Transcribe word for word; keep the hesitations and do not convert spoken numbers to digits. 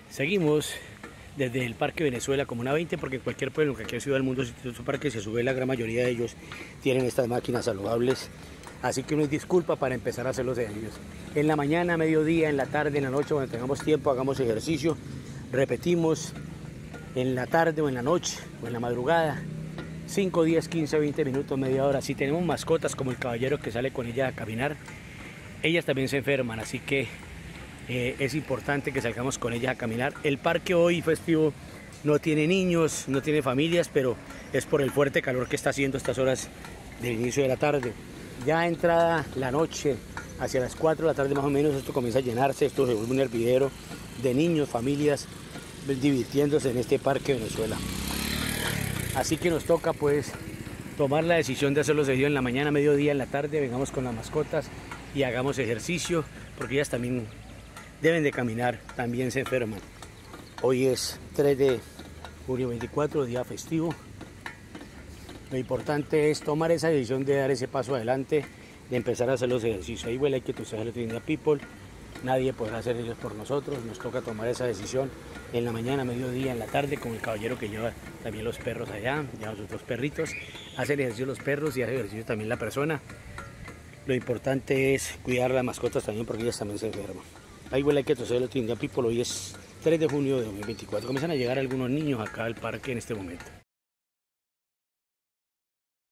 Seguimos desde el Parque Venezuela Comuna veinte, porque en cualquier pueblo, en cualquier ciudad del mundo, si tiene su parque, se sube, la gran mayoría de ellos tienen estas máquinas saludables. Así que no es disculpa para empezar a hacerlos de ellos. En la mañana, mediodía, en la tarde, en la noche, cuando tengamos tiempo, hagamos ejercicio. Repetimos en la tarde o en la noche o en la madrugada. cinco, diez, quince, veinte minutos, media hora. Si tenemos mascotas como el caballero que sale con ella a caminar, ellas también se enferman, así que eh, es importante que salgamos con ellas a caminar. El parque hoy festivo no tiene niños, no tiene familias, pero es por el fuerte calor que está haciendo a estas horas del inicio de la tarde. Ya entrada la noche, hacia las cuatro de la tarde más o menos, esto comienza a llenarse, esto se vuelve un hervidero de niños, familias divirtiéndose en este Parque Venezuela. Así que nos toca pues tomar la decisión de hacerlo seguido en la mañana, mediodía, en la tarde. Vengamos con las mascotas y hagamos ejercicio, porque ellas también deben de caminar, también se enferman. Hoy es tres de julio veinticuatro, día festivo. Lo importante es tomar esa decisión de dar ese paso adelante, de empezar a hacer los ejercicios. Ahí huele que tú seas el Trinidad People, nadie podrá hacer ellos por nosotros, nos toca tomar esa decisión en la mañana, mediodía, en la tarde, con el caballero que lleva también los perros allá, lleva sus dos perritos, hace el ejercicio los perros y hace ejercicio también la persona. Lo importante es cuidar a las mascotas también, porque ellas también se enferman. Ahí huele que tú seas el Trinidad People, hoy es tres de junio de dos mil veinticuatro, comienzan a llegar algunos niños acá al parque en este momento.